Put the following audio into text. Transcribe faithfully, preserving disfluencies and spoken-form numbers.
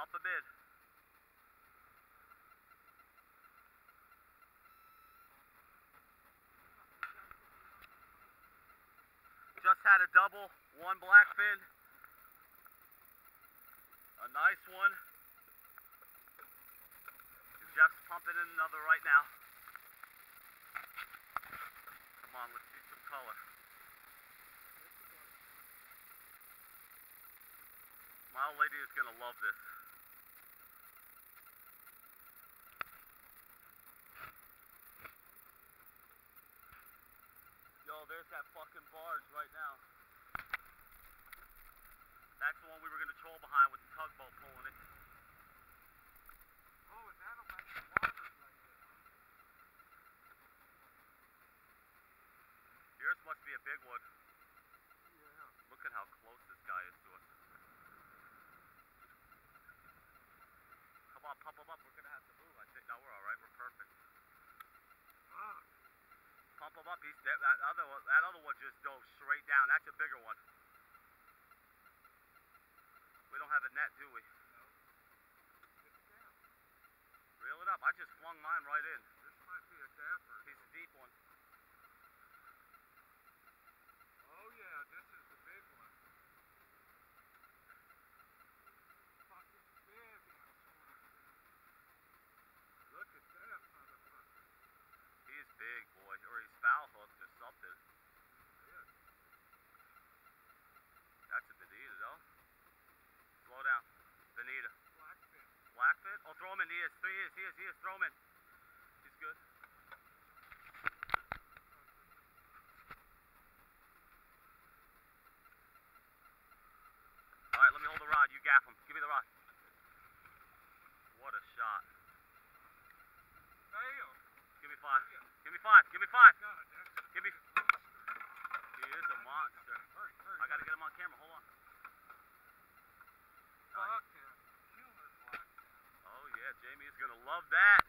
Up a bit. Just had a double, one blackfin. A nice one. Jeff's pumping in another right now. Come on, let's see some color. My old lady is gonna love this. Yo, there's that fucking barge right now. That's the one we were gonna troll behind with the tugboat pulling it. Oh, and that'll make the water like this. Yours must be a big one. Yeah. Look at how close this guy is to us. Come on, pump him up. We're gonna have to move. I think. No, we're all right. We're perfect. Ah. Pump him up. He's that, that other one. That other one just dove straight down. That's a bigger one. We don't have a net, do we? No. It's down. Reel it up. I just flung mine right in. This might be a gaffer. He's a deep one. Oh yeah, this is the big one. Fucking big one. Look at that motherfucker. He's big, boy. Or he's foul hooked or something. Yeah. That's a bonita, though. Slow down. Bonita. Blackfin. Blackfin? Oh, throw him in. He is. He is. He is. He is. Throw him in. He's good. All right, let me hold the rod. You gaff him. Give me the rod. What a shot. Damn. Give me five. Give me five. Give me five. God, that's Give me. He is a monster. hurry, hurry. I gotta get him on camera. Hold on. Fuck him. Killer blackfin. Oh yeah, Jamie is gonna love that.